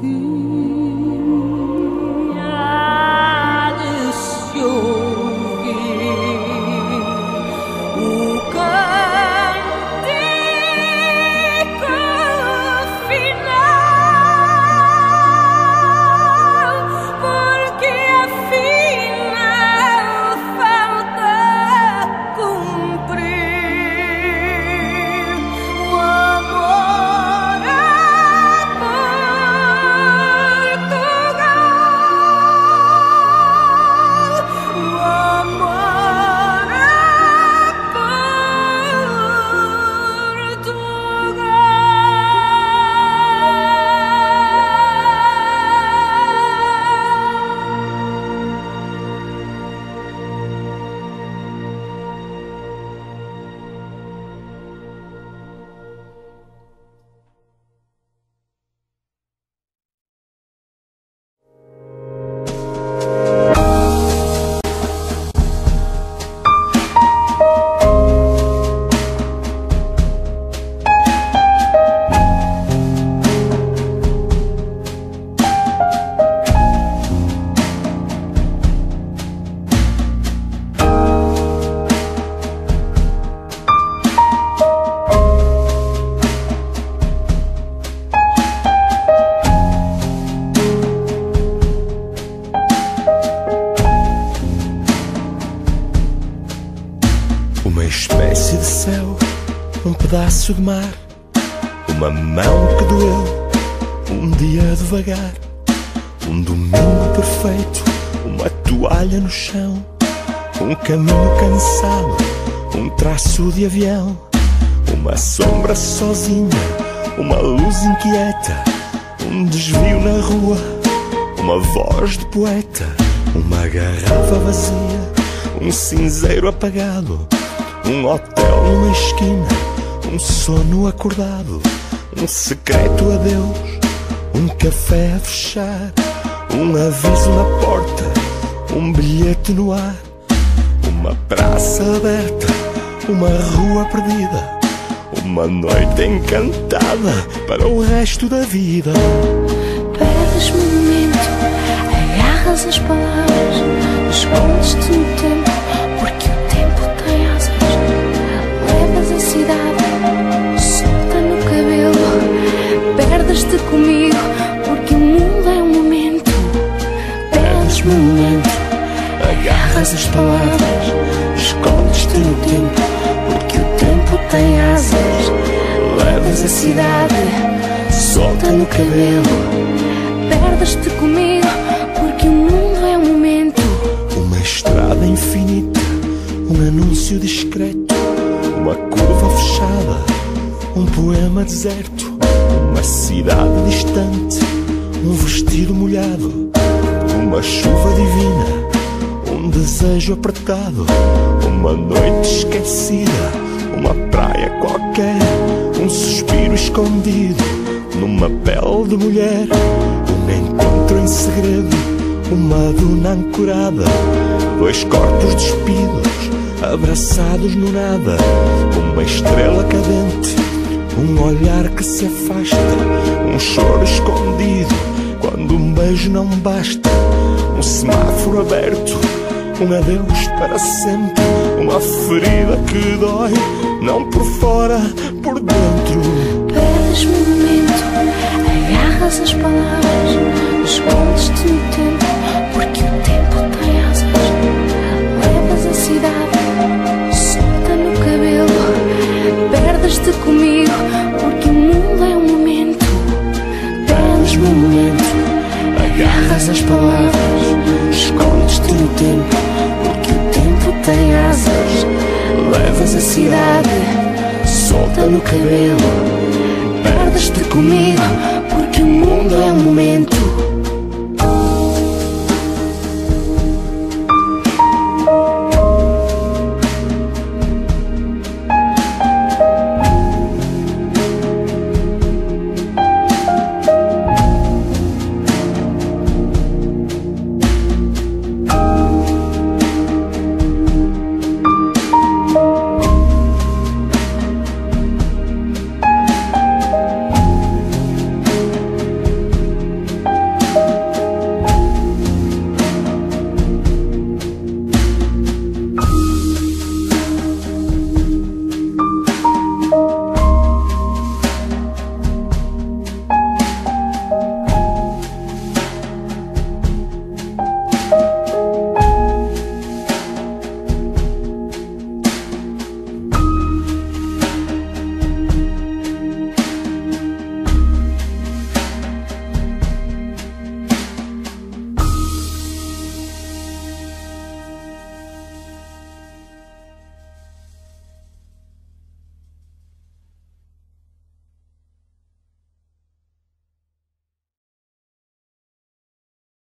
De mar, uma mão que doeu, um dia devagar, um domingo perfeito, uma toalha no chão, um caminho cansado, um traço de avião, uma sombra sozinha, uma luz inquieta, um desvio na rua, uma voz de poeta, uma garrafa vazia, um cinzeiro apagado, um hotel numa esquina, um sono acordado, um secreto adeus, um café a fechar, um aviso na porta, um bilhete no ar, uma praça aberta, uma rua perdida, uma noite encantada para o resto da vida. Perdes-me um momento, agarras as palavras, escondes-te no tempo, porque o tempo tem asas, levas a cidade. Perdes-te comigo, porque o mundo é um momento. Perdes-me um momento, agarras as palavras, escondes-te no tempo, porque o tempo tem asas. Levas a cidade, solta no cabelo. Perdes-te comigo, porque o mundo é um momento. Uma estrada infinita, um anúncio discreto, uma curva fechada, um poema deserto, uma cidade distante, um vestido molhado, uma chuva divina, um desejo apertado, uma noite esquecida, uma praia qualquer, um suspiro escondido numa pele de mulher, um encontro em segredo, uma duna ancorada, dois corpos despidos, abraçados no nada, uma estrela cadente, um olhar que se afasta, um choro escondido, quando um beijo não basta, um semáforo aberto, um adeus para sempre, uma ferida que dói, não por fora, por dentro. Perdes-me um momento, agarras as palavras, escondes-te no tempo, porque o tempo tem asas, levas a cidade, solta no cabelo. Perdes-te comigo, porque o mundo é um momento. Perdes-me um momento, agarras as palavras, escondes-te no tempo, porque o tempo tem asas. Levas a cidade, solta no cabelo. Perdes-te comigo,